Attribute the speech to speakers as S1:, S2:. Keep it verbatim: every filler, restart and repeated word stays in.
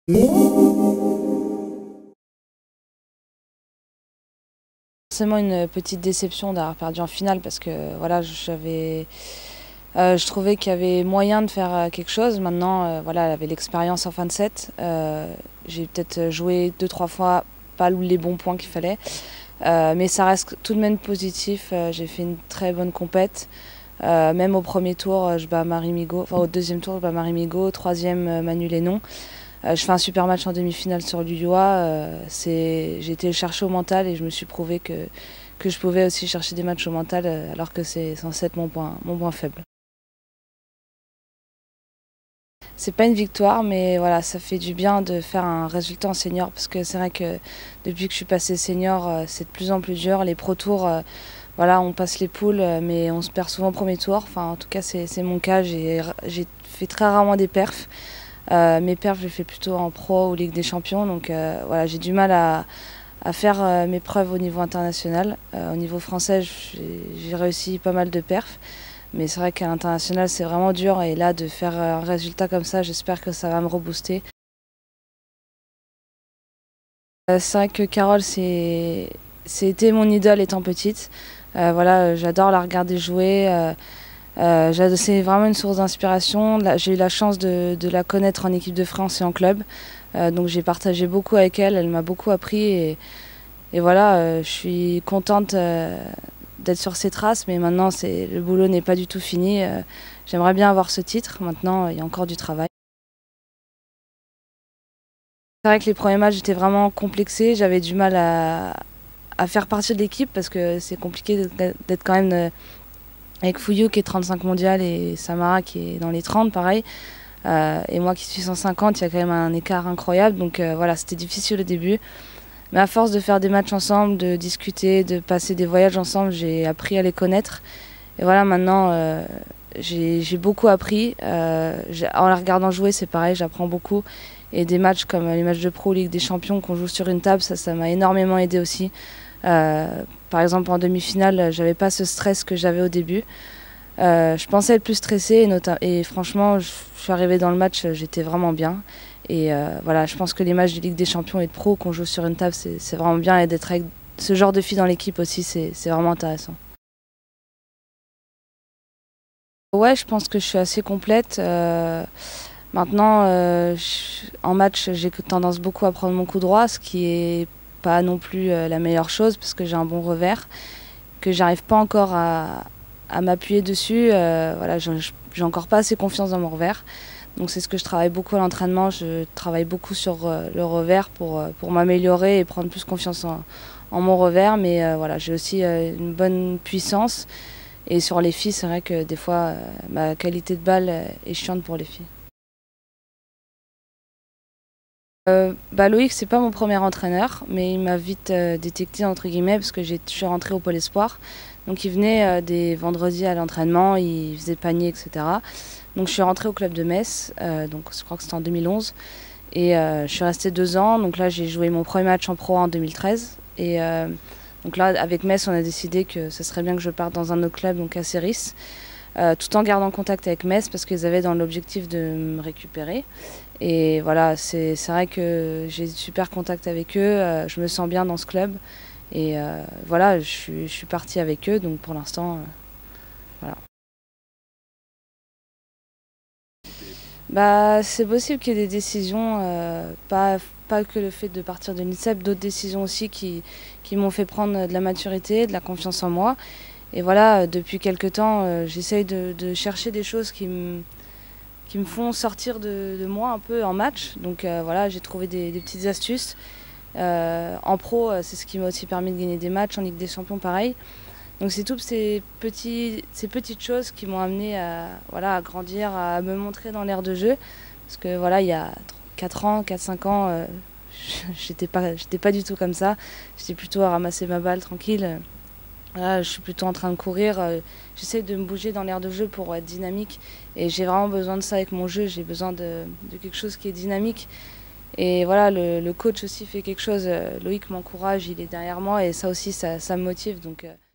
S1: Forcément une petite déception d'avoir perdu en finale parce que voilà, j'avais, euh, je trouvais qu'il y avait moyen de faire quelque chose. Maintenant, euh, voilà, elle avait l'expérience en fin de set. Euh, j'ai peut-être joué deux trois fois pas les bons points qu'il fallait, euh, mais ça reste tout de même positif. Euh, j'ai fait une très bonne compète. Euh, même au premier tour, je bats Marie Migaud. Enfin, au deuxième tour, je bats Marie Migaud. Au troisième, Manu Lénon. Euh, je fais un super match en demi-finale sur l'Ullois. Euh, j'ai été le chercher au mental et je me suis prouvé que, que je pouvais aussi chercher des matchs au mental euh, alors que c'est censé être mon point, mon point faible. C'est pas une victoire, mais voilà, ça fait du bien de faire un résultat en senior parce que c'est vrai que depuis que je suis passée senior, euh, c'est de plus en plus dur. Les pro tours, euh, voilà, on passe les poules, mais on se perd souvent au premier tour. Enfin, en tout cas, c'est mon cas. J'ai fait très rarement des perfs. Euh, mes perfs, je les fais plutôt en pro ou Ligue des Champions. Donc euh, voilà, j'ai du mal à, à faire euh, mes preuves au niveau international. Euh, au niveau français, j'ai réussi pas mal de perfs. Mais c'est vrai qu'à l'international, c'est vraiment dur. Et là, de faire un résultat comme ça, j'espère que ça va me rebooster. Euh, c'est vrai que Carole, c'était mon idole étant petite. Euh, voilà, j'adore la regarder jouer. Euh, Euh, c'est vraiment une source d'inspiration. J'ai eu la chance de, de la connaître en équipe de France et en club. Euh, donc j'ai partagé beaucoup avec elle, elle m'a beaucoup appris. Et, et voilà, euh, je suis contente euh, d'être sur ses traces, mais maintenant le boulot n'est pas du tout fini. Euh, J'aimerais bien avoir ce titre, maintenant il y a encore du travail. C'est vrai que les premiers matchs étaient vraiment complexés, j'avais du mal à, à faire partie de l'équipe parce que c'est compliqué d'être quand même... Euh, avec Fouillou qui est trente-cinq mondial et Samara qui est dans les trente, pareil. Euh, et moi qui suis cent cinquante, il y a quand même un écart incroyable. Donc euh, voilà, c'était difficile au début. Mais à force de faire des matchs ensemble, de discuter, de passer des voyages ensemble, j'ai appris à les connaître. Et voilà, maintenant, euh, j'ai beaucoup appris. Euh, en la regardant jouer, c'est pareil, j'apprends beaucoup. Et des matchs comme les matchs de pro, Ligue des Champions, qu'on joue sur une table, ça, ça m'a énormément aidé aussi. Euh, par exemple, en demi-finale, j'avais pas ce stress que j'avais au début. Euh, je pensais être plus stressée et, et franchement, je suis arrivée dans le match, j'étais vraiment bien. Et euh, voilà, je pense que les matchs de Ligue des Champions et de Pro qu'on joue sur une table, c'est vraiment bien. Et d'être avec ce genre de filles dans l'équipe aussi, c'est vraiment intéressant. Ouais, je pense que je suis assez complète. Euh, maintenant, euh, je, en match, j'ai tendance beaucoup à prendre mon coup droit, ce qui est pas non plus euh, la meilleure chose parce que j'ai un bon revers, que j'arrive pas encore à, à m'appuyer dessus. Euh, voilà, j'ai encore pas assez confiance dans mon revers. Donc c'est ce que je travaille beaucoup à l'entraînement. Je travaille beaucoup sur euh, le revers pour, euh, pour m'améliorer et prendre plus confiance en, en mon revers. Mais euh, voilà, j'ai aussi euh, une bonne puissance. Et sur les filles, c'est vrai que des fois, euh, ma qualité de balle est chiante pour les filles. Euh, bah Loïc, c'est pas mon premier entraîneur, mais il m'a vite euh, détecté entre guillemets parce que je suis rentrée au Pôle Espoir. Donc il venait euh, des vendredis à l'entraînement, il faisait panier, et cetera. Donc je suis rentrée au club de Metz, euh, donc je crois que c'était en deux mille onze. Et euh, je suis restée deux ans, donc là j'ai joué mon premier match en pro en deux mille treize. Et euh, donc là avec Metz on a décidé que ce serait bien que je parte dans un autre club, donc à Céris. Euh, tout en gardant contact avec Metz parce qu'ils avaient dans l'objectif de me récupérer. Et voilà, c'est vrai que j'ai super contact avec eux, euh, je me sens bien dans ce club. Et euh, voilà, je suis, je suis partie avec eux, donc pour l'instant, euh, voilà. Bah, c'est possible qu'il y ait des décisions, euh, pas, pas que le fait de partir de l'I N S E P, d'autres décisions aussi qui, qui m'ont fait prendre de la maturité, de la confiance en moi. Et voilà, depuis quelques temps, euh, j'essaye de, de chercher des choses qui me, qui me font sortir de, de moi un peu en match. Donc euh, voilà, j'ai trouvé des, des petites astuces. Euh, en pro, c'est ce qui m'a aussi permis de gagner des matchs. En Ligue des Champions, pareil. Donc c'est toutes ces, petits, ces petites choses qui m'ont amené à, voilà, à grandir, à me montrer dans l'air de jeu. Parce que voilà, il y a quatre ans, quatre cinq ans, euh, j'étais pas, j'étais pas du tout comme ça. J'étais plutôt à ramasser ma balle tranquille. Là, je suis plutôt en train de courir. J'essaie de me bouger dans l'air de jeu pour être dynamique. Et j'ai vraiment besoin de ça avec mon jeu. J'ai besoin de, de quelque chose qui est dynamique. Et voilà, le, le coach aussi fait quelque chose. Loïc m'encourage, il est derrière moi. Et ça aussi, ça, ça me motive. Donc,